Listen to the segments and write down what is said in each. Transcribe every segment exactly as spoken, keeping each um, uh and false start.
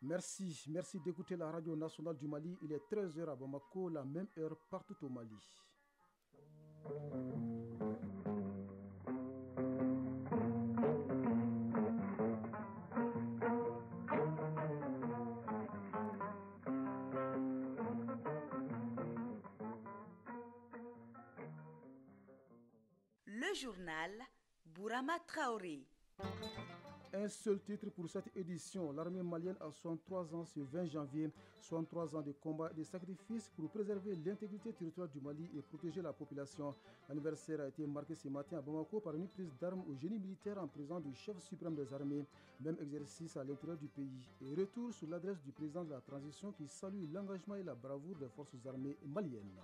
Merci, merci d'écouter la radio nationale du Mali. Il est treize heures à Bamako, la même heure partout au Mali. Le journal Bourama Traoré. Un seul titre pour cette édition. L'armée malienne a soixante-trois ans ce vingt janvier. soixante-trois ans de combat et de sacrifices pour préserver l'intégrité territoriale du Mali et protéger la population. L'anniversaire a été marqué ce matin à Bamako par une prise d'armes au génie militaire en présence du chef suprême des armées. Même exercice à l'intérieur du pays. Et retour sur l'adresse du président de la transition qui salue l'engagement et la bravoure des forces armées maliennes.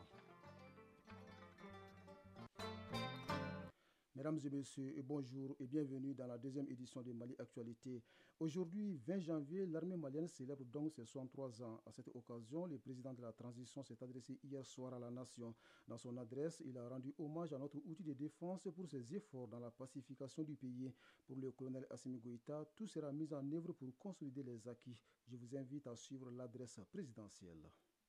Mesdames et messieurs, bonjour et bienvenue dans la deuxième édition de Mali Actualité. Aujourd'hui, vingt janvier, l'armée malienne célèbre donc ses soixante-trois ans. À cette occasion, le président de la transition s'est adressé hier soir à la nation. Dans son adresse, il a rendu hommage à notre outil de défense pour ses efforts dans la pacification du pays. Pour le colonel Assimi Goïta, tout sera mis en œuvre pour consolider les acquis. Je vous invite à suivre l'adresse présidentielle.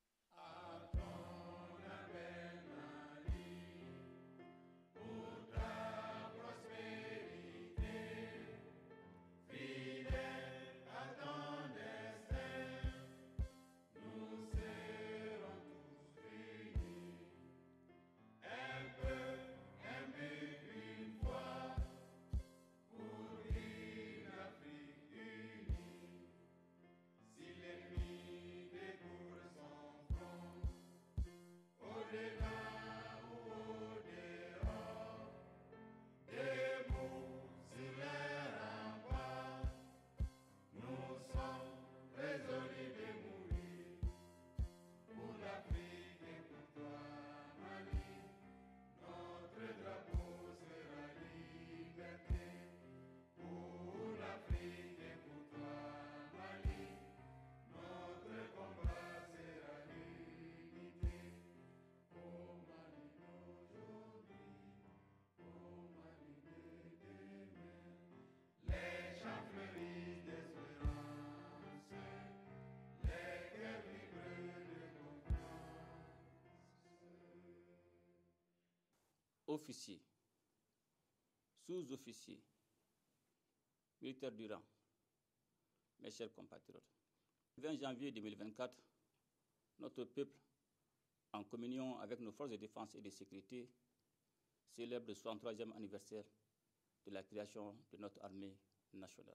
Officiers, sous-officiers, militaires du rang, mes chers compatriotes. Le vingt janvier deux mille vingt-quatre, notre peuple, en communion avec nos forces de défense et de sécurité, célèbre le soixante-troisième anniversaire de la création de notre armée nationale.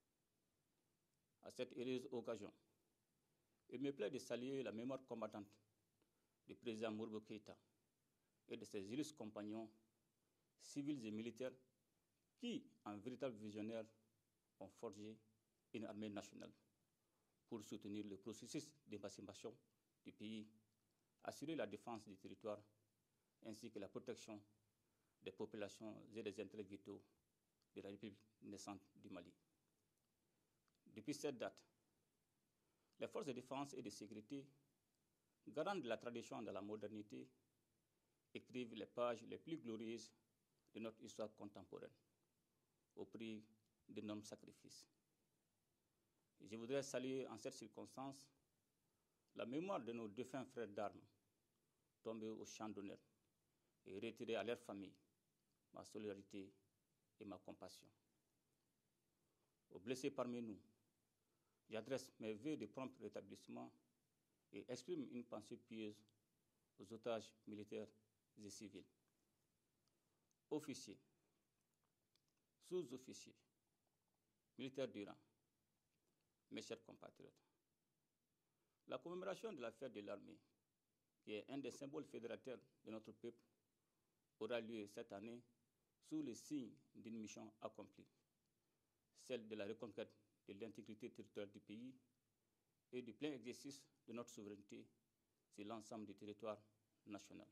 À cette heureuse occasion, il me plaît de saluer la mémoire combattante du président Mourbo Keïta et de ses illustres compagnons, civils et militaires, qui, en véritables visionnaires, ont forgé une armée nationale pour soutenir le processus d'émancipation du pays, assurer la défense du territoire, ainsi que la protection des populations et des intérêts vitaux de la République naissante du Mali. Depuis cette date, les forces de défense et de sécurité, garantes de la tradition et de la modernité, écrivent les pages les plus glorieuses de notre histoire contemporaine, au prix d'énormes sacrifices. Je voudrais saluer en cette circonstance la mémoire de nos défunts frères d'armes tombés au champ d'honneur et retirés à leur famille ma solidarité et ma compassion. Aux blessés parmi nous, j'adresse mes vœux de prompt rétablissement et exprime une pensée pieuse aux otages militaires et civils. Officiers, sous-officiers, militaires du rang, mes chers compatriotes, la commémoration de la fête de l'armée, qui est un des symboles fédérateurs de notre peuple, aura lieu cette année sous le signe d'une mission accomplie, celle de la reconquête de l'intégrité territoriale du pays et du plein exercice de notre souveraineté sur l'ensemble du territoire national.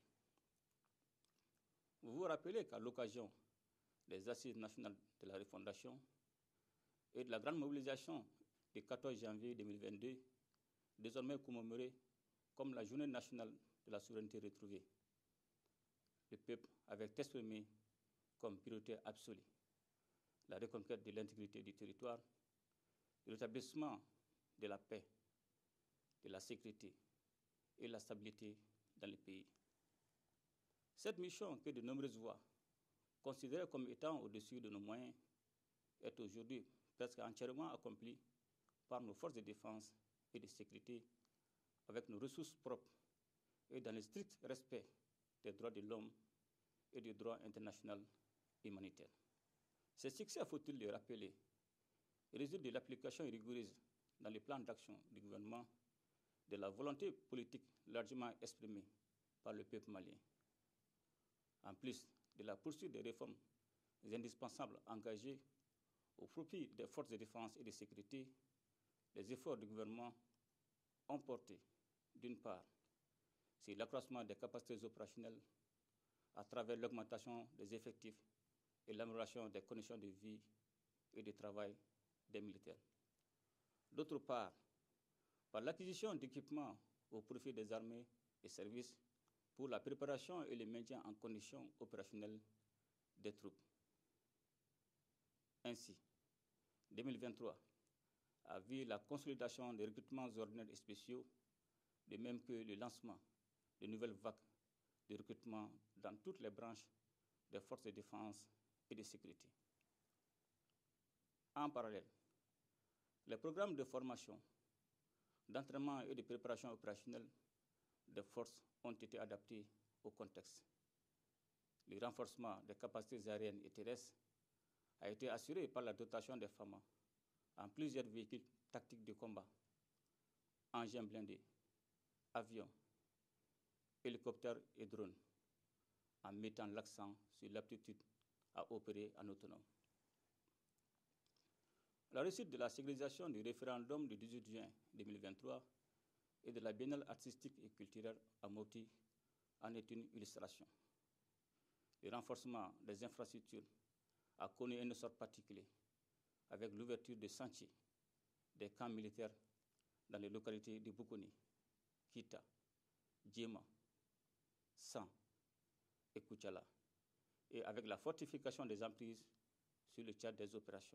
Vous vous rappelez qu'à l'occasion des assises nationales de la refondation et de la grande mobilisation du quatorze janvier deux mille vingt-deux, désormais commémorée comme la journée nationale de la souveraineté retrouvée, le peuple avait exprimé comme priorité absolue la reconquête de l'intégrité du territoire, le rétablissement de la paix, de la sécurité et de la stabilité dans le pays. Cette mission, que de nombreuses voix considèrent comme étant au-dessus de nos moyens, est aujourd'hui presque entièrement accomplie par nos forces de défense et de sécurité avec nos ressources propres et dans le strict respect des droits de l'homme et du droit international humanitaire. Ces succès, faut-il le rappeler, résultent de l'application rigoureuse dans les plans d'action du gouvernement de la volonté politique largement exprimée par le peuple malien. En plus de la poursuite des réformes indispensables engagées au profit des forces de défense et de sécurité, les efforts du gouvernement ont porté, d'une part, sur l'accroissement des capacités opérationnelles à travers l'augmentation des effectifs et l'amélioration des conditions de vie et de travail des militaires. D'autre part, par l'acquisition d'équipements au profit des armées et services pour la préparation et le maintien en conditions opérationnelles des troupes. Ainsi, deux mille vingt-trois a vu la consolidation des recrutements ordinaires et spéciaux, de même que le lancement de nouvelles vagues de recrutement dans toutes les branches des forces de défense et de sécurité. En parallèle, les programmes de formation, d'entraînement et de préparation opérationnelle des forces ont été adaptés au contexte. Le renforcement des capacités aériennes et terrestres a été assuré par la dotation des F A M A en plusieurs véhicules tactiques de combat, engins blindés, avions, hélicoptères et drones, en mettant l'accent sur l'aptitude à opérer en autonome. La réussite de la sécurisation du référendum du dix-huit juin deux mille vingt-trois et de la biennale artistique et culturelle à Mopti en est une illustration. Le renforcement des infrastructures a connu un essor particulier avec l'ouverture de sentiers des camps militaires dans les localités de Bukoni, Kita, Djema, San et Kuchala, et avec la fortification des emprises sur le théâtre des opérations.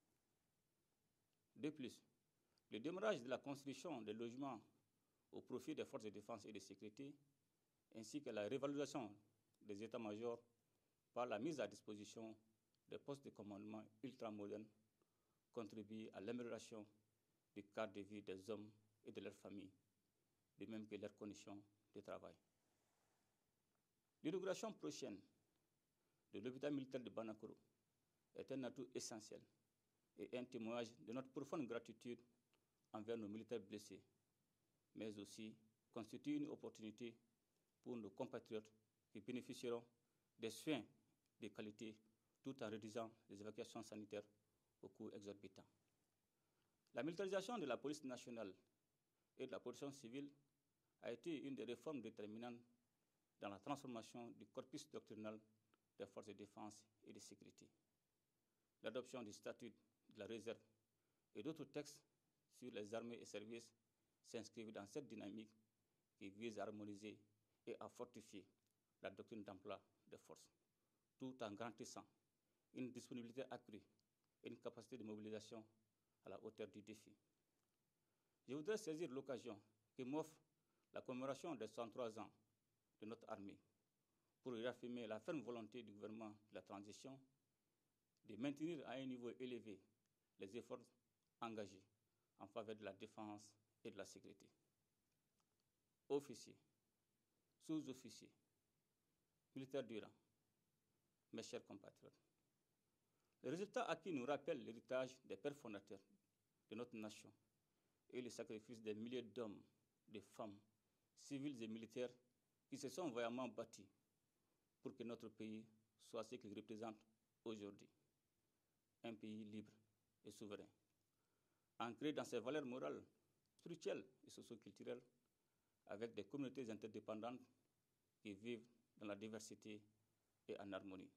De plus, le démarrage de la construction des logements au profit des forces de défense et de sécurité, ainsi que la révalorisation des états-majors par la mise à disposition des postes de commandement ultramodernes, contribuent à l'amélioration du cadre de vie des hommes et de leurs familles, de même que leurs conditions de travail. L'inauguration prochaine de l'hôpital militaire de Banakoro est un atout essentiel et un témoignage de notre profonde gratitude envers nos militaires blessés, mais aussi constitue une opportunité pour nos compatriotes qui bénéficieront des soins de qualité tout en réduisant les évacuations sanitaires au coût exorbitant. La militarisation de la police nationale et de la protection civile a été une des réformes déterminantes dans la transformation du corpus doctrinal des forces de défense et de sécurité. L'adoption du statut de la réserve et d'autres textes sur les armées et services s'inscrivent dans cette dynamique qui vise à harmoniser et à fortifier la doctrine d'emploi des forces, tout en garantissant une disponibilité accrue et une capacité de mobilisation à la hauteur du défi. Je voudrais saisir l'occasion que m'offre la commémoration des soixante-trois ans de notre armée pour réaffirmer la ferme volonté du gouvernement de la transition de maintenir à un niveau élevé les efforts engagés en faveur de la défense et de la sécurité. Officiers, sous-officiers, militaires du rang, mes chers compatriotes, les résultats acquis nous rappellent l'héritage des pères fondateurs de notre nation et le sacrifice des milliers d'hommes, de femmes, civils et militaires qui se sont vaillamment battus pour que notre pays soit ce qu'il représente aujourd'hui, un pays libre et souverain, ancré dans ses valeurs morales, spirituelles et socio-culturelles, avec des communautés interdépendantes qui vivent dans la diversité et en harmonie.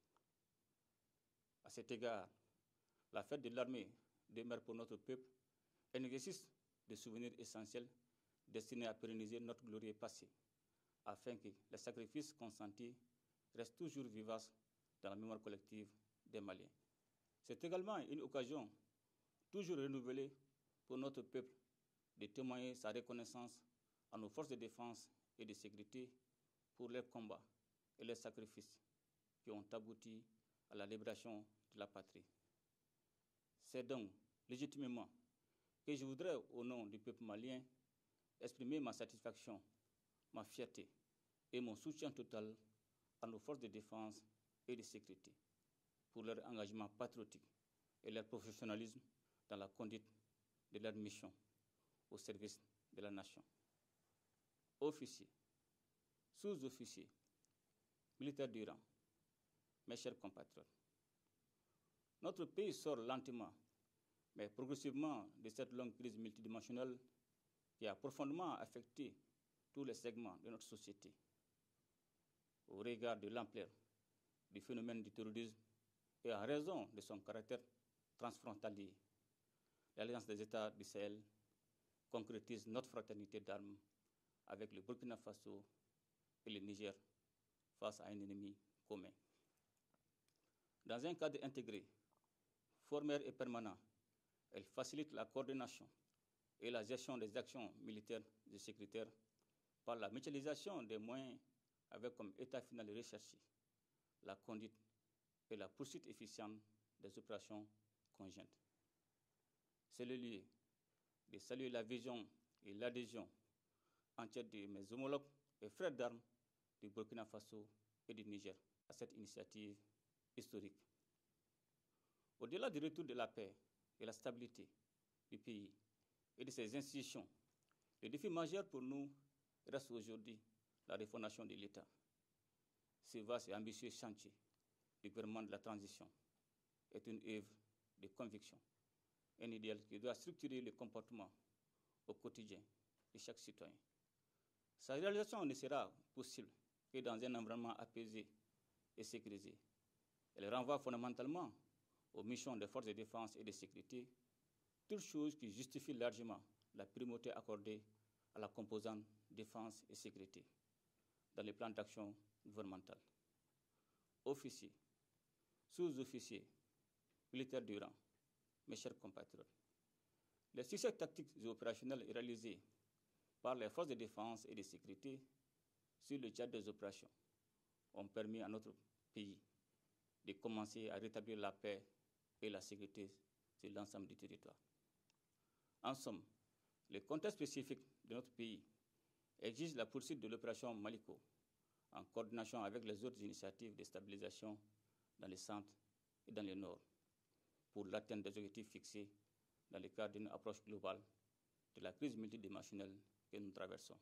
À cet égard, la fête de l'armée demeure pour notre peuple un exercice de souvenirs essentiels destiné à pérenniser notre glorieux passé, afin que les sacrifices consentis restent toujours vivaces dans la mémoire collective des Maliens. C'est également une occasion toujours renouvelée pour notre peuple de témoigner sa reconnaissance à nos forces de défense et de sécurité pour leurs combats et leurs sacrifices qui ont abouti à la libération de la patrie. C'est donc légitimement que je voudrais, au nom du peuple malien, exprimer ma satisfaction, ma fierté et mon soutien total à nos forces de défense et de sécurité pour leur engagement patriotique et leur professionnalisme dans la conduite de leur mission au service de la nation. Officiers, sous-officiers, militaires du rang, mes chers compatriotes, notre pays sort lentement, mais progressivement de cette longue crise multidimensionnelle qui a profondément affecté tous les segments de notre société. Au regard de l'ampleur du phénomène du terrorisme et à raison de son caractère transfrontalier, l'Alliance des États du Sahel concrétise notre fraternité d'armes avec le Burkina Faso et le Niger face à un ennemi commun. Dans un cadre intégré, formel et permanent, elle facilite la coordination et la gestion des actions militaires et sécuritaires par la mutualisation des moyens avec comme état final recherché la conduite et la poursuite efficiente des opérations conjointes. C'est le lieu de saluer la vision et l'adhésion entière de mes homologues et frères d'armes du Burkina Faso et du Niger à cette initiative historique. Au-delà du retour de la paix et la stabilité du pays et de ses institutions, le défi majeur pour nous reste aujourd'hui la refondation de l'État. Ce vaste et ambitieux chantier du gouvernement de la transition est une œuvre de conviction, un idéal qui doit structurer le comportement au quotidien de chaque citoyen. Sa réalisation ne sera possible que dans un environnement apaisé et sécurisé. Elle renvoie fondamentalement aux missions des forces de défense et de sécurité, toutes choses qui justifient largement la primauté accordée à la composante défense et sécurité dans les plans d'action gouvernemental. Officiers, sous-officiers, militaires du rang, mes chers compatriotes, les succès tactiques et opérationnels réalisés par les forces de défense et de sécurité sur le cadre des opérations ont permis à notre pays de commencer à rétablir la paix et la sécurité sur l'ensemble du territoire. En somme, le contexte spécifique de notre pays exige la poursuite de l'opération Maliko en coordination avec les autres initiatives de stabilisation dans le centre et dans le nord pour l'atteinte des objectifs fixés dans le cadre d'une approche globale de la crise multidimensionnelle que nous traversons.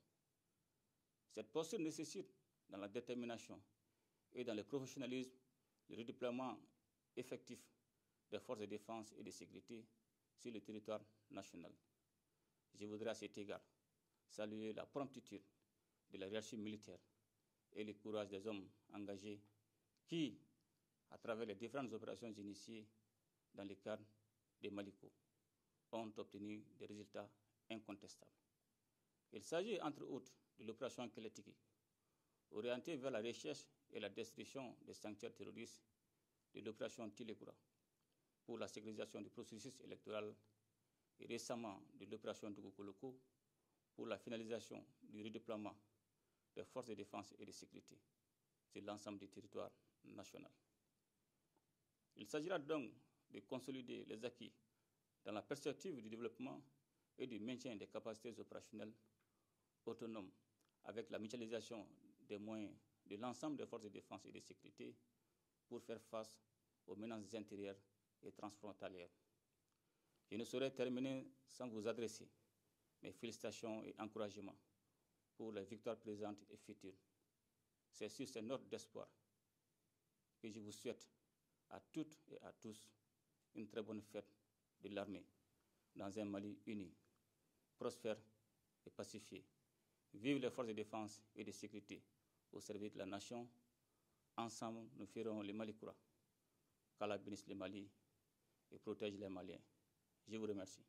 Cette posture nécessite, dans la détermination et dans le professionnalisme, le redéploiement effectif des forces de défense et de sécurité sur le territoire national. Je voudrais à cet égard saluer la promptitude de la hiérarchie militaire et le courage des hommes engagés qui, à travers les différentes opérations initiées dans le cadre de Maliko, ont obtenu des résultats incontestables. Il s'agit, entre autres, de l'opération Keletiki, orientée vers la recherche et la destruction des sanctuaires terroristes, de l'opération Tilekoura, pour la sécurisation du processus électoral, et récemment de l'opération Dougokoloko, pour la finalisation du redéploiement des forces de défense et de sécurité sur l'ensemble du territoire national. Il s'agira donc de consolider les acquis dans la perspective du développement et du maintien des capacités opérationnelles autonomes avec la mutualisation des moyens de l'ensemble des forces de défense et de sécurité pour faire face aux menaces intérieures et transfrontalières. Je ne saurais terminer sans vous adresser mes félicitations et encouragements pour les victoires présentes et futures. C'est sur ces notes d'espoir que je vous souhaite à toutes et à tous une très bonne fête de l'armée dans un Mali uni, prospère et pacifié. Vive les forces de défense et de sécurité au service de la nation. Ensemble, nous ferons le Malikoura. Qu'Allah bénisse le Mali et protège les Maliens. Je vous remercie.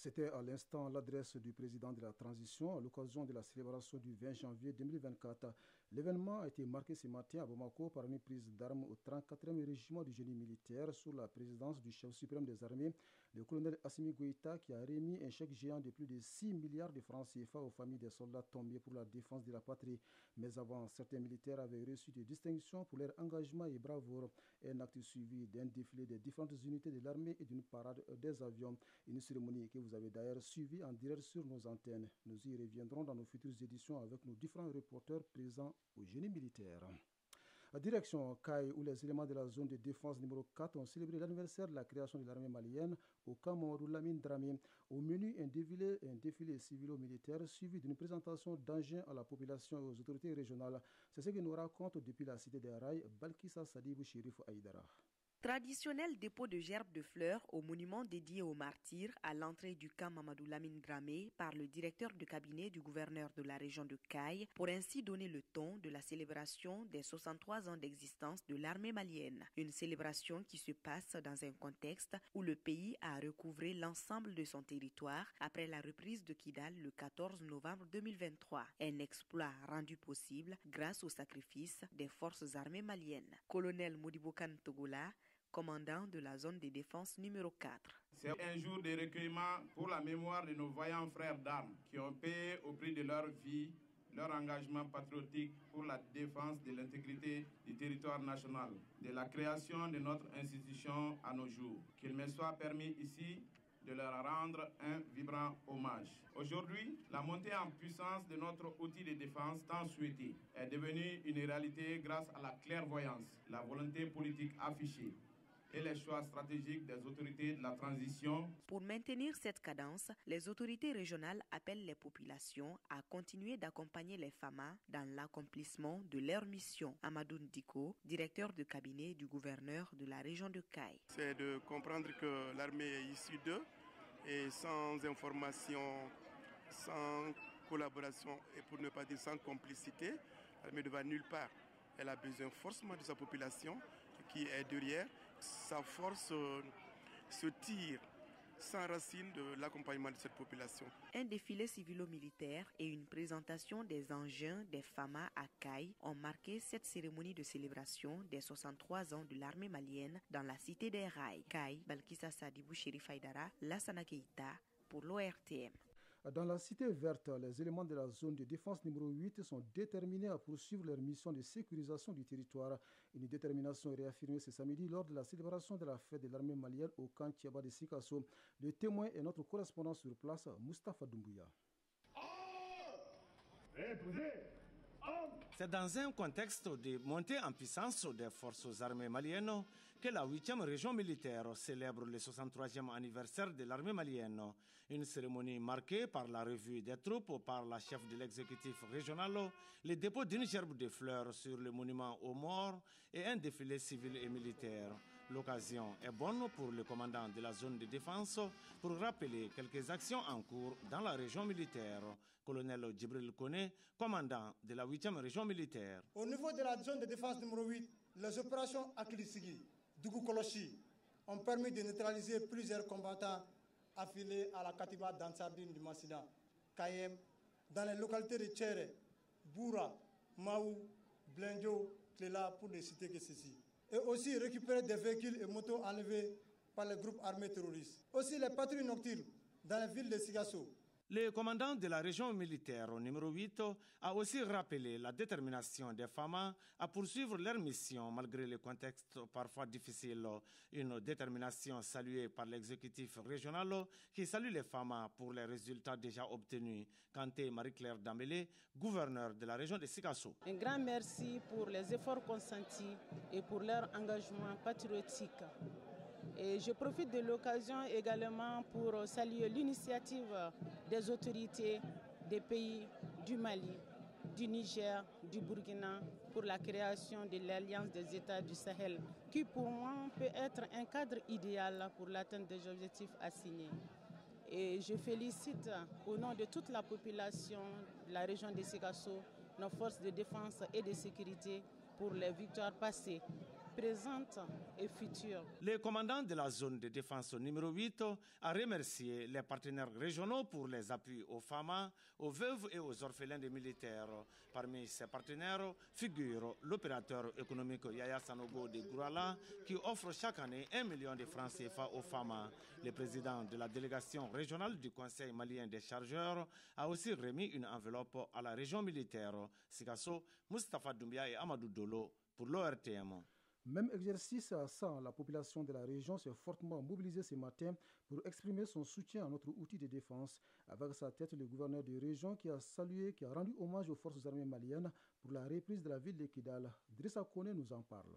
C'était à l'instant l'adresse du président de la transition à l'occasion de la célébration du vingt janvier deux mille vingt-quatre. L'événement a été marqué ce matin à Bamako par une prise d'armes au trente-quatrième régiment du génie militaire sous la présidence du chef suprême des armées, le colonel Assimi Goïta, qui a remis un chèque géant de plus de six milliards de francs C F A aux familles des soldats tombés pour la défense de la patrie. Mais avant, certains militaires avaient reçu des distinctions pour leur engagement et bravoure. Un acte suivi d'un défilé des différentes unités de l'armée et d'une parade des avions. Une cérémonie que vous avez d'ailleurs suivie en direct sur nos antennes. Nous y reviendrons dans nos futures éditions avec nos différents reporters présents au génie militaire. La direction Caille, où les éléments de la zone de défense numéro quatre ont célébré l'anniversaire de la création de l'armée malienne au camp Mamadou Lamine Dramé. Au menu, un défilé, un défilé civilo-militaire suivi d'une présentation d'engins à la population et aux autorités régionales. C'est ce que nous raconte depuis la cité des Rails, Balkissa Sadibou Chérif Aïdara. Traditionnel dépôt de gerbes de fleurs au monument dédié aux martyrs à l'entrée du camp Mamadou Lamine Dramé par le directeur de cabinet du gouverneur de la région de Caille pour ainsi donner le ton de la célébration des soixante-trois ans d'existence de l'armée malienne. Une célébration qui se passe dans un contexte où le pays a recouvré l'ensemble de son territoire après la reprise de Kidal le quatorze novembre deux mille vingt-trois. Un exploit rendu possible grâce au sacrifice des forces armées maliennes. Colonel Modibokan Togola, commandant de la zone de défense numéro quatre. C'est un jour de recueillement pour la mémoire de nos vaillants frères d'armes qui ont payé au prix de leur vie leur engagement patriotique pour la défense de l'intégrité du territoire national, de la création de notre institution à nos jours. Qu'il me soit permis ici de leur rendre un vibrant hommage. Aujourd'hui, la montée en puissance de notre outil de défense tant souhaité est devenue une réalité grâce à la clairvoyance, la volonté politique affichée et les choix stratégiques des autorités de la transition. Pour maintenir cette cadence, les autorités régionales appellent les populations à continuer d'accompagner les F A M A dans l'accomplissement de leur mission. Amadou Ndiko, directeur de cabinet du gouverneur de la région de Caille. C'est de comprendre que l'armée est issue d'eux et sans information, sans collaboration et pour ne pas dire sans complicité, l'armée ne va nulle part. Elle a besoin forcément de sa population qui est derrière. Sa force euh, se tire sans racine de l'accompagnement de cette population. Un défilé civilo-militaire et une présentation des engins des F A M A à Caille ont marqué cette cérémonie de célébration des soixante-trois ans de l'armée malienne dans la cité des Rails. Caille, Balkissa Sadibou Chérif Aïdara, Lassana Keïta pour l'O R T M. Dans la cité verte, les éléments de la zone de défense numéro huit sont déterminés à poursuivre leur mission de sécurisation du territoire. Une détermination réaffirmée ce samedi lors de la célébration de la fête de l'armée malienne au camp Thiaba de Sikasso. Le témoin est notre correspondant sur place, Moustapha Doumbouya. C'est dans un contexte de montée en puissance des forces armées maliennes que la huitième région militaire célèbre le soixante-troisième anniversaire de l'armée malienne. Une cérémonie marquée par la revue des troupes par la chef de l'exécutif régional, le dépôt d'une gerbe de fleurs sur le monument aux morts et un défilé civil et militaire. L'occasion est bonne pour le commandant de la zone de défense pour rappeler quelques actions en cours dans la région militaire. Colonel Djibril Kone, commandant de la huitième région militaire. Au niveau de la zone de défense numéro huit, les opérations Akilisigi, Dougou Kolochi ont permis de neutraliser plusieurs combattants affiliés à la Katiba d'Ansardine du Massina, Kayem, dans les localités de Tchéré, Boura, Maou, Blendjo, Klela, pour ne citer que ceci. Et aussi récupérer des véhicules et motos enlevés par les groupes armés terroristes. Aussi les patrouilles nocturnes dans la ville de Sigasso. Le commandant de la région militaire au numéro huit a aussi rappelé la détermination des F A M A à poursuivre leur mission malgré le contexte parfois difficile. Une détermination saluée par l'exécutif régional qui salue les F A M A pour les résultats déjà obtenus. Kanté Marie-Claire Dambélé, gouverneur de la région de Sikasso. Un grand merci pour les efforts consentis et pour leur engagement patriotique. Et je profite de l'occasion également pour saluer l'initiative des autorités des pays du Mali, du Niger, du Burkina pour la création de l'Alliance des États du Sahel, qui pour moi peut être un cadre idéal pour l'atteinte des objectifs assignés. Et je félicite au nom de toute la population de la région de Sikasso nos forces de défense et de sécurité pour les victoires passées présente et future. Le commandant de la zone de défense numéro huit a remercié les partenaires régionaux pour les appuis aux femmes, aux veuves et aux orphelins des militaires. Parmi ces partenaires figure l'opérateur économique Yaya Sanogo de Gourala qui offre chaque année un million de francs C F A aux femmes. Le président de la délégation régionale du Conseil malien des chargeurs a aussi remis une enveloppe à la région militaire. Sikasso, Moustapha Doumbia et Amadou Dolo pour l'O R T M. Même exercice à ça, la population de la région s'est fortement mobilisée ce matin pour exprimer son soutien à notre outil de défense. Avec sa tête, le gouverneur de région qui a salué, qui a rendu hommage aux forces armées maliennes pour la reprise de la ville de Kidal. Drissa Kone nous en parle.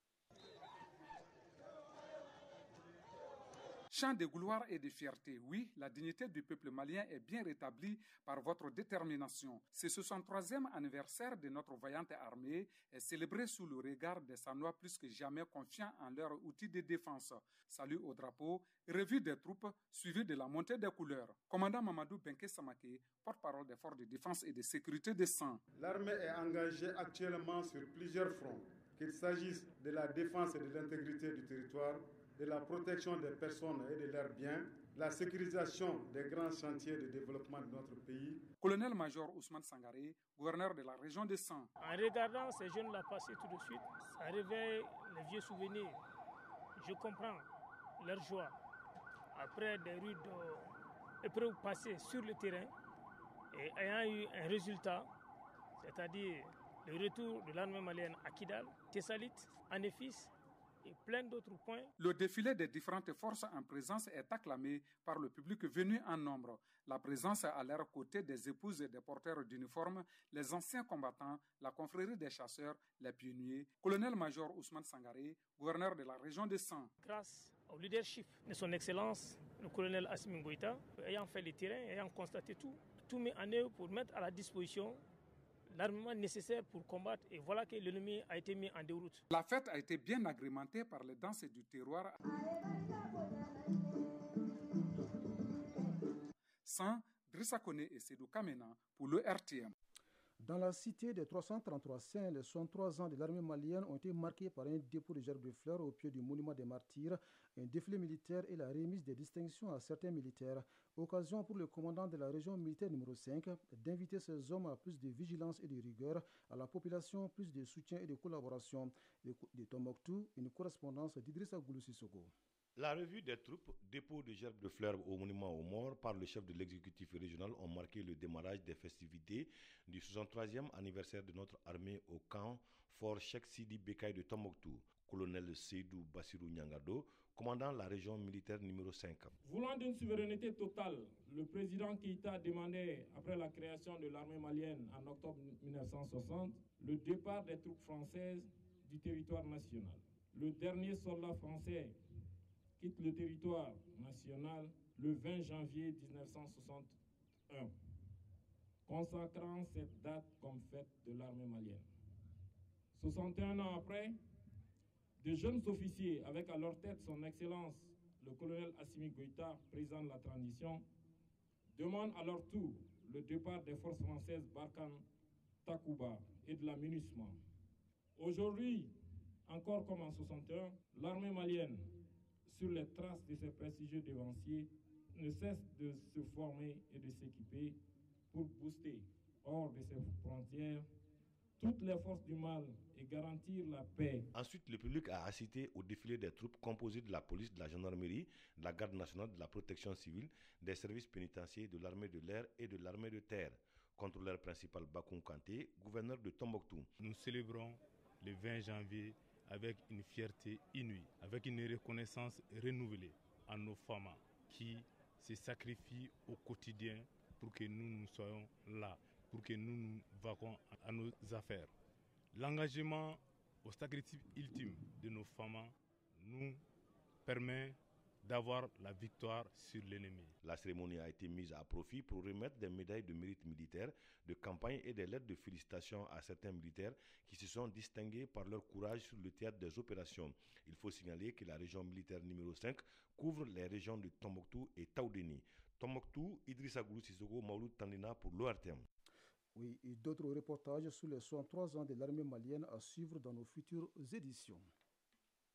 Chant de gloire et de fierté, oui, la dignité du peuple malien est bien rétablie par votre détermination. Ce soixante-troisième anniversaire de notre vaillante armée est célébré sous le regard des Sanois plus que jamais confiants en leur outil de défense. Salut au drapeau, revue des troupes, suivi de la montée des couleurs. Commandant Mamadou Benke Samake, porte-parole des forces de défense et de sécurité des Sangs. L'armée est engagée actuellement sur plusieurs fronts, qu'il s'agisse de la défense et de l'intégrité du territoire, de la protection des personnes et de leurs biens, la sécurisation des grands chantiers de développement de notre pays. Colonel-major Ousmane Sangaré, gouverneur de la région de Sang. En regardant ces jeunes-là passer tout de suite, ça réveille les vieux souvenirs. Je comprends leur joie. Après des rudes épreuves passées sur le terrain et ayant eu un résultat, c'est-à-dire le retour de l'armée malienne à Kidal, Tessalit, Anefis, et plein d'autres points. Le défilé des différentes forces en présence est acclamé par le public venu en nombre. La présence à leur côté des épouses et des porteurs d'uniformes, les anciens combattants, la confrérie des chasseurs, les pionniers, colonel-major Ousmane Sangaré, gouverneur de la région de Sang. Grâce au leadership de son Excellence, le colonel Assimi Goïta, ayant fait le terrain, ayant constaté tout, tout mis en œuvre pour mettre à la disposition l'armement nécessaire pour combattre, et voilà que l'ennemi a été mis en déroute. La fête a été bien agrémentée par les danses du terroir. Sans Drissa Kone et Sédou Kamena pour le R T M. Dans la cité des trois cent trente-trois saints, les soixante-trois ans de l'armée malienne ont été marqués par un dépôt de gerbes de fleurs au pied du monument des martyrs, un défilé militaire et la remise des distinctions à certains militaires. Occasion pour le commandant de la région militaire numéro cinq d'inviter ces hommes à plus de vigilance et de rigueur, à la population plus de soutien et de collaboration. De Tombouctou, une correspondance d'Idrissa Goulou Sissoko. La revue des troupes, dépôt de gerbes de fleurs au monument aux morts par le chef de l'exécutif régional ont marqué le démarrage des festivités du soixante-troisième anniversaire de notre armée au camp Fort Cheikh Sidi Bekay de Tombouctou. Colonel Seydou Bassirou Nyangado, commandant la région militaire numéro cinq. Voulant d'une souveraineté totale, le président Keïta a demandé, après la création de l'armée malienne en octobre mille neuf cent soixante, le départ des troupes françaises du territoire national. Le dernier soldat français quitte le territoire national le vingt janvier mille neuf cent soixante et un, consacrant cette date comme fête de l'armée malienne. soixante et un ans après, de jeunes officiers, avec à leur tête son Excellence le colonel Assimi Goïta, président de la transition, demandent à leur tour le départ des forces françaises Barkhane, Takuba et de la MINUSMA. Aujourd'hui, encore comme en soixante et un, l'armée malienne, sur les traces de ses prestigieux devanciers, ne cesse de se former et de s'équiper pour booster hors de ses frontières toutes les forces du mal et garantir la paix. Ensuite, le public a assisté au défilé des troupes composées de la police, de la gendarmerie, de la garde nationale, de la protection civile, des services pénitentiaires, de l'armée de l'air et de l'armée de terre. Contrôleur principal Bakoum Kanté, gouverneur de Tombouctou. Nous célébrons le vingt janvier avec une fierté inouïe, avec une reconnaissance renouvelée à nos femmes qui se sacrifient au quotidien pour que nous nous soyons là, pour que nous nous vaquons à nos affaires. L'engagement au sacrifice ultime de nos femmes nous permet d'avoir la victoire sur l'ennemi. La cérémonie a été mise à profit pour remettre des médailles de mérite militaire, de campagne et des lettres de félicitations à certains militaires qui se sont distingués par leur courage sur le théâtre des opérations. Il faut signaler que la région militaire numéro cinq couvre les régions de Tombouctou et Taoudéni. Tombouctou, Idrissa Goulou Sissoko, Maouloud Tandina pour l'O R T M. Oui, et d'autres reportages sur les soixante-trois ans de l'armée malienne à suivre dans nos futures éditions.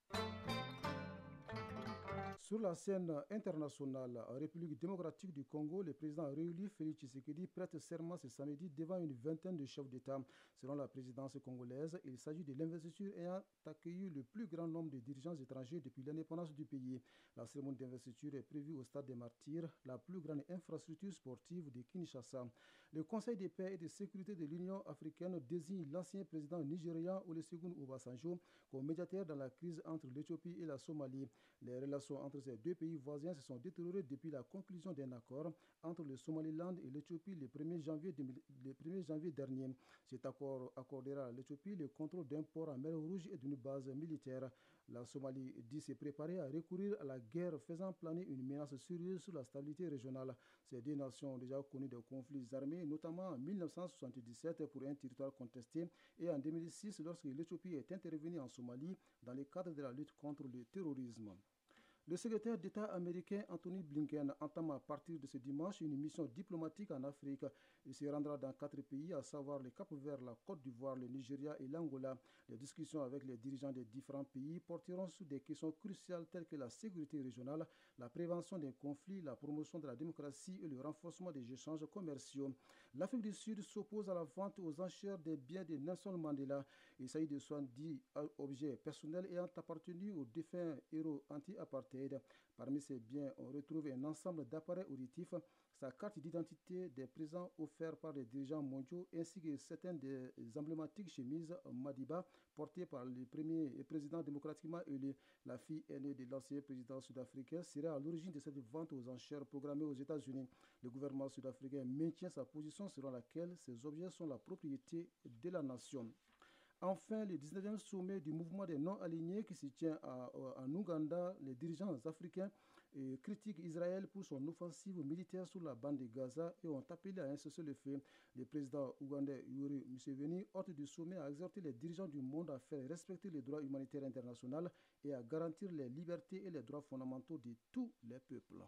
Sur la scène internationale, en République démocratique du Congo, le président réélu Félix Tshisekedi prête serment ce samedi devant une vingtaine de chefs d'État. Selon la présidence congolaise, il s'agit de l'investiture ayant accueilli le plus grand nombre de dirigeants étrangers depuis l'indépendance du pays. La cérémonie d'investiture est prévue au Stade des Martyrs, la plus grande infrastructure sportive de Kinshasa. Le Conseil de paix et de sécurité de l'Union africaine désigne l'ancien président nigérian Olusegun Obasanjo comme médiateur dans la crise entre l'Éthiopie et la Somalie. Les relations entre ces deux pays voisins se sont détériorées depuis la conclusion d'un accord entre le Somaliland et l'Éthiopie le premier janvier, le premier janvier dernier. Cet accord accordera à l'Éthiopie le contrôle d'un port en mer Rouge et d'une base militaire. La Somalie dit se préparer à recourir à la guerre, faisant planer une menace sérieuse sur la stabilité régionale. Ces deux nations ont déjà connu des conflits armés, notamment en mille neuf cent soixante-dix-sept pour un territoire contesté et en deux mille six lorsque l'Éthiopie est intervenue en Somalie dans le cadre de la lutte contre le terrorisme. Le secrétaire d'État américain Anthony Blinken entame à partir de ce dimanche une mission diplomatique en Afrique. Il se rendra dans quatre pays, à savoir le Cap-Vert, la Côte d'Ivoire, le Nigeria et l'Angola. Les discussions avec les dirigeants des différents pays porteront sur des questions cruciales telles que la sécurité régionale, la prévention des conflits, la promotion de la démocratie et le renforcement des échanges commerciaux. L'Afrique du Sud s'oppose à la vente aux enchères des biens de Nelson Mandela. Il s'agit de soixante-dix objets personnels ayant appartenu aux défunts héros anti-apartheid. Parmi ces biens, on retrouve un ensemble d'appareils auditifs, sa carte d'identité, des présents offerts par les dirigeants mondiaux ainsi que certaines des emblématiques chemises Madiba portées par le premier président démocratiquement élu. La fille aînée de l'ancien président sud-africain serait à l'origine de cette vente aux enchères programmée aux États-Unis. Le gouvernement sud-africain maintient sa position selon laquelle ces objets sont la propriété de la nation. Enfin, le dix-neuvième sommet du mouvement des non-alignés qui se tient à, à, en Ouganda, les dirigeants africains et critiquent Israël pour son offensive militaire sur la bande de Gaza et ont appelé à un cessez-le-feu. Le président ougandais Yoweri Museveni, hôte du sommet, a exhorté les dirigeants du monde à faire respecter les droits humanitaires internationaux et à garantir les libertés et les droits fondamentaux de tous les peuples.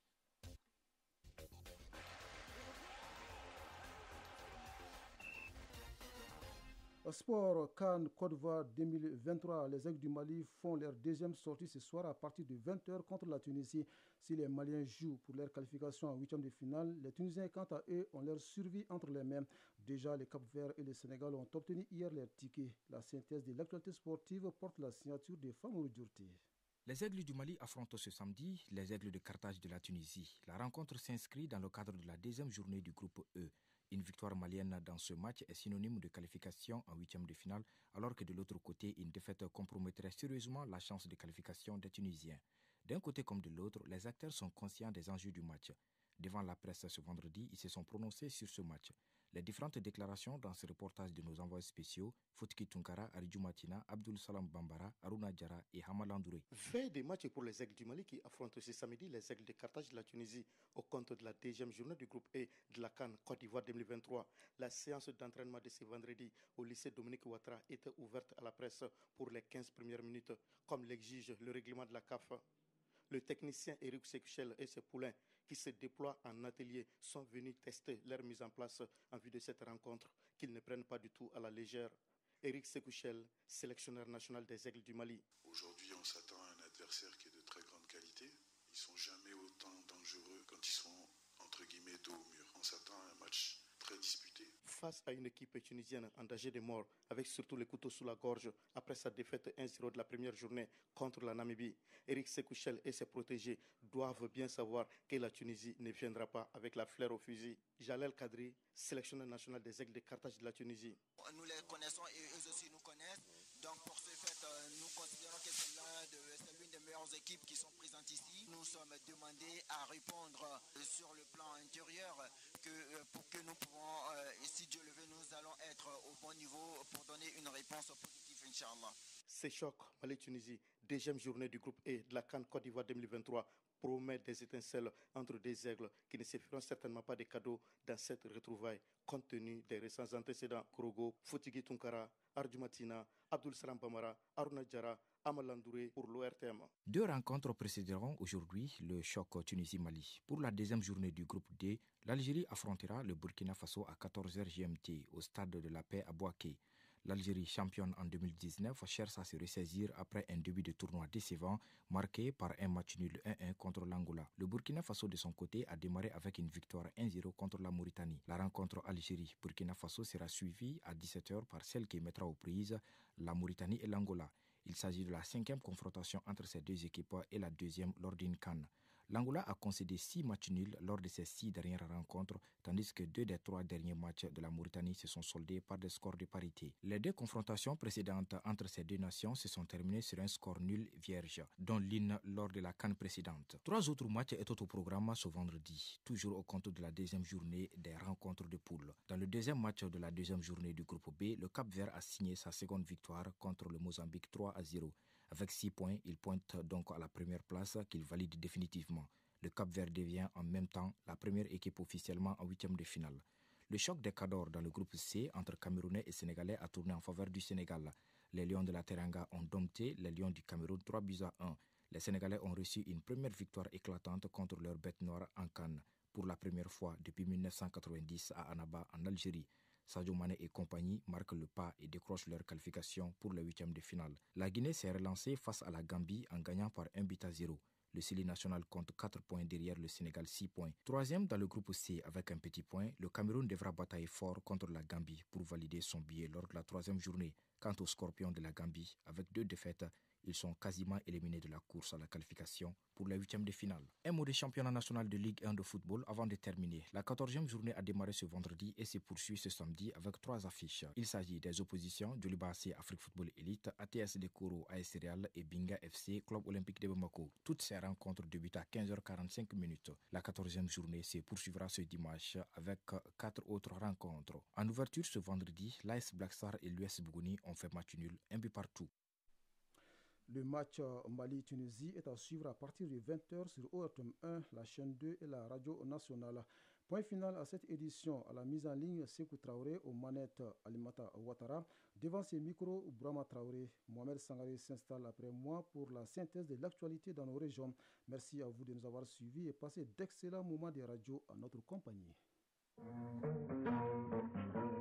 Sport CAN Côte d'Ivoire deux mille vingt-trois, les Aigles du Mali font leur deuxième sortie ce soir à partir de vingt heures contre la Tunisie. Si les Maliens jouent pour leur qualification en huitième de finale, les Tunisiens quant à eux ont leur survie entre les mains. Déjà, les Cap-Vert et le Sénégal ont obtenu hier leur ticket. La synthèse de l'actualité sportive porte la signature de Famou Djourti. Les Aigles du Mali affrontent ce samedi les Aigles de Carthage de la Tunisie. La rencontre s'inscrit dans le cadre de la deuxième journée du groupe E. Une victoire malienne dans ce match est synonyme de qualification en huitième de finale, alors que de l'autre côté, une défaite compromettrait sérieusement la chance de qualification des Tunisiens. D'un côté comme de l'autre, les acteurs sont conscients des enjeux du match. Devant la presse ce vendredi, ils se sont prononcés sur ce match. Les différentes déclarations dans ce reportage de nos envoyés spéciaux, Foutki Tunkara, Aridjou Matina, Abdul Salam Bambara, Aruna Djara et Hamalandouré. Veille des matchs pour les Aigles du Mali qui affrontent ce samedi les Aigles de Carthage de la Tunisie au compte de la deuxième journée du groupe E de la CAN Côte d'Ivoire deux mille vingt-trois. La séance d'entraînement de ce vendredi au lycée Dominique Ouattara était ouverte à la presse pour les quinze premières minutes, comme l'exige le règlement de la C A F. Le technicien Eric Sekouchel et ses poulains qui se déploient en atelier sont venus tester leur mise en place en vue de cette rencontre qu'ils ne prennent pas du tout à la légère. Eric Sekouchel, sélectionneur national des Aigles du Mali. Aujourd'hui, on s'attend à un adversaire qui est de très grande qualité. Ils ne sont jamais autant dangereux quand ils sont, entre guillemets, dos au mur. On s'attend à un match très disputé. Face à une équipe tunisienne en danger de mort, avec surtout le couteau sous la gorge, après sa défaite un zéro de la première journée contre la Namibie, Eric Sekouchel et ses protégés doivent bien savoir que la Tunisie ne viendra pas avec la fleur au fusil. Jalel Kadri, sélectionneur national des Aigles de Carthage de la Tunisie. Nous les connaissons et eux aussi nous connaissent. Donc pour ce fait, nous considérons que c'est l'une des meilleures équipes qui sont présentes ici. Nous sommes demandés à répondre sur le plan intérieur que, pour que nous pouvons, et si Dieu le veut, nous allons être au bon niveau pour donner une réponse positive, Inch'Allah. Ce choc Mali-Tunisie, deuxième journée du groupe E de la CAN Côte d'Ivoire deux mille vingt-trois, promet des étincelles entre des aigles qui ne se feront certainement pas des cadeaux dans cette retrouvaille, compte tenu des récents antécédents. Krogo, Foutiki Tunkara, Aridjou Matina, Abdul Salam Bambara, Aruna Djara, Amalandouré pour l'O R T M. Deux rencontres précéderont aujourd'hui le choc Tunisie-Mali. Pour la deuxième journée du groupe D, l'Algérie affrontera le Burkina Faso à quatorze heures G M T au stade de la Paix à Bouaké. L'Algérie, championne en deux mille dix-neuf, cherche à se ressaisir après un début de tournoi décevant marqué par un match nul un un contre l'Angola. Le Burkina Faso de son côté a démarré avec une victoire un zéro contre la Mauritanie. La rencontre Algérie-Burkina Faso sera suivie à dix-sept heures par celle qui mettra aux prises la Mauritanie et l'Angola. Il s'agit de la cinquième confrontation entre ces deux équipes et la deuxième lors d'une CAN. L'Angola a concédé six matchs nuls lors de ses six dernières rencontres, tandis que deux des trois derniers matchs de la Mauritanie se sont soldés par des scores de parité. Les deux confrontations précédentes entre ces deux nations se sont terminées sur un score nul vierge, dont l'une lors de la CAN précédente. Trois autres matchs étaient au programme ce vendredi, toujours au compte de la deuxième journée des rencontres de poule. Dans le deuxième match de la deuxième journée du groupe B, le Cap-Vert a signé sa seconde victoire contre le Mozambique trois à zéro. Avec six points, il pointe donc à la première place qu'il valide définitivement. Le Cap-Vert devient en même temps la première équipe officiellement en huitième de finale. Le choc des Cadors dans le groupe C entre Camerounais et Sénégalais a tourné en faveur du Sénégal. Les Lions de la Teranga ont dompté les Lions du Cameroun trois buts à un. Les Sénégalais ont reçu une première victoire éclatante contre leur bête noire en CAN, pour la première fois depuis mille neuf cent quatre-vingt-dix à Annaba en Algérie. Sadio Mané et compagnie marquent le pas et décrochent leur qualification pour le huitième de finale. La Guinée s'est relancée face à la Gambie en gagnant par un but à zéro. Le Sili national compte quatre points derrière le Sénégal six points. Troisième dans le groupe C avec un petit point, le Cameroun devra batailler fort contre la Gambie pour valider son billet lors de la troisième journée. Quant aux Scorpions de la Gambie, avec deux défaites, ils sont quasiment éliminés de la course à la qualification pour la huitième de finale. Un mot des championnats national de Ligue un de football avant de terminer. La quatorzième journée a démarré ce vendredi et se poursuit ce samedi avec trois affiches. Il s'agit des oppositions Djoliba A C Afrique Football Elite, A T S de Koro A S Real et Binga F C Club Olympique de Bamako. Toutes ces rencontres débutent à quinze heures quarante-cinq minutes. La quatorzième journée se poursuivra ce dimanche avec quatre autres rencontres. En ouverture ce vendredi, l'A S Black Star et l'U S Bougouni ont fait match nul, un but partout. Le match Mali-Tunisie est à suivre à partir de vingt heures sur O R T M un, la chaîne deux et la radio nationale. Point final à cette édition. À la mise en ligne, Sékou Traoré, aux manettes Alimata Ouattara. Devant ses micros, Brahma Traoré. Mohamed Sangaré s'installe après moi pour la synthèse de l'actualité dans nos régions. Merci à vous de nous avoir suivis et passez d'excellents moments de radio à notre compagnie.